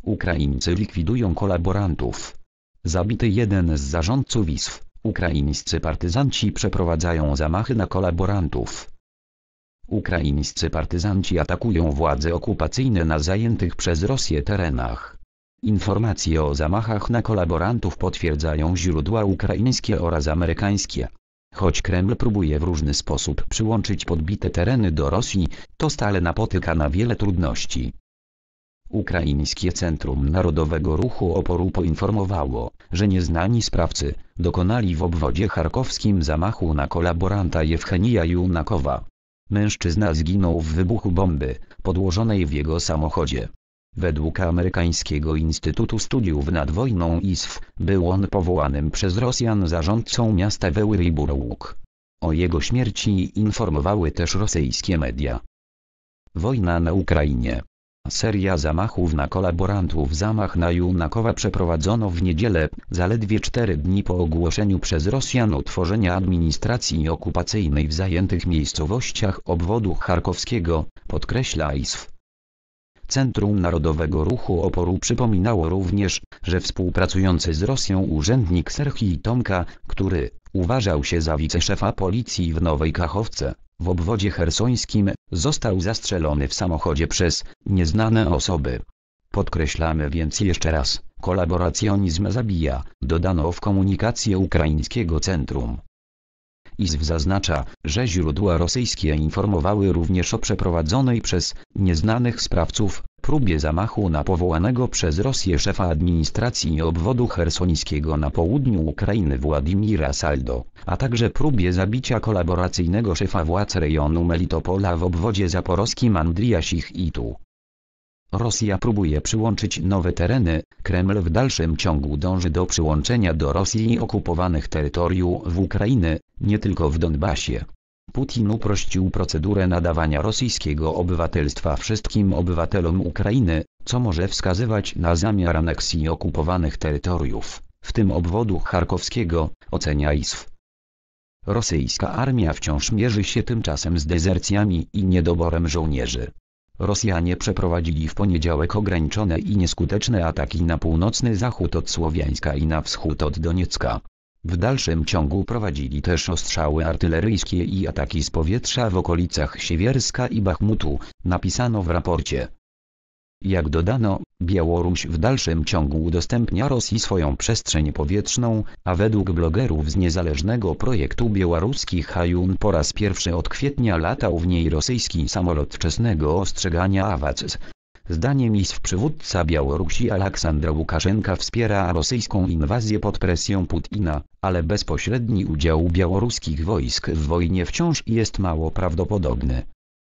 Ukraińcy likwidują kolaborantów. Zabity jeden z zarządców ISW. Ukraińscy partyzanci przeprowadzają zamachy na kolaborantów. Ukraińscy partyzanci atakują władze okupacyjne na zajętych przez Rosję terenach. Informacje o zamachach na kolaborantów potwierdzają źródła ukraińskie oraz amerykańskie. Choć Kreml próbuje w różny sposób przyłączyć podbite tereny do Rosji, to stale napotyka na wiele trudności. Ukraińskie Centrum Narodowego Ruchu Oporu poinformowało, że nieznani sprawcy dokonali w obwodzie charkowskim zamachu na kolaboranta Jewchenija Junakowa. Mężczyzna zginął w wybuchu bomby podłożonej w jego samochodzie. Według amerykańskiego Instytutu Studiów nad Wojną ISW był on powołanym przez Rosjan zarządcą miasta Wełry-Burłuk. O jego śmierci informowały też rosyjskie media. Wojna na Ukrainie. Seria zamachów na kolaborantów. Zamach na Junakowa przeprowadzono w niedzielę, zaledwie 4 dni po ogłoszeniu przez Rosjan utworzenia administracji okupacyjnej w zajętych miejscowościach obwodu charkowskiego, podkreśla ISW. Centrum Narodowego Ruchu Oporu przypominało również, że współpracujący z Rosją urzędnik Serhij Tomka, który uważał się za wiceszefa policji w Nowej Kachowce, w obwodzie chersońskim, został zastrzelony w samochodzie przez nieznane osoby. Podkreślamy więc jeszcze raz, kolaboracjonizm zabija, dodano w komunikacie ukraińskiego centrum. ISW zaznacza, że źródła rosyjskie informowały również o przeprowadzonej przez nieznanych sprawców próbie zamachu na powołanego przez Rosję szefa administracji obwodu chersońskiego na południu Ukrainy Władimira Saldo, a także próbie zabicia kolaboracyjnego szefa władz rejonu Melitopola w obwodzie zaporowskim Andrija Sichitu. Rosja próbuje przyłączyć nowe tereny, Kreml w dalszym ciągu dąży do przyłączenia do Rosji okupowanych terytoriów w Ukrainy, nie tylko w Donbasie. Putin uprościł procedurę nadawania rosyjskiego obywatelstwa wszystkim obywatelom Ukrainy, co może wskazywać na zamiar aneksji okupowanych terytoriów, w tym obwodu charkowskiego, ocenia ISW. Rosyjska armia wciąż mierzy się tymczasem z dezercjami i niedoborem żołnierzy. Rosjanie przeprowadzili w poniedziałek ograniczone i nieskuteczne ataki na północny zachód od Słowiańska i na wschód od Doniecka. W dalszym ciągu prowadzili też ostrzały artyleryjskie i ataki z powietrza w okolicach Siewierska i Bachmutu, napisano w raporcie. Jak dodano, Białoruś w dalszym ciągu udostępnia Rosji swoją przestrzeń powietrzną, a według blogerów z niezależnego projektu białoruski Hajun po raz pierwszy od kwietnia latał w niej rosyjski samolot wczesnego ostrzegania AWACS. Zdaniem ISW przywódca Białorusi Aleksandr Łukaszenka wspiera rosyjską inwazję pod presją Putina, ale bezpośredni udział białoruskich wojsk w wojnie wciąż jest mało prawdopodobny.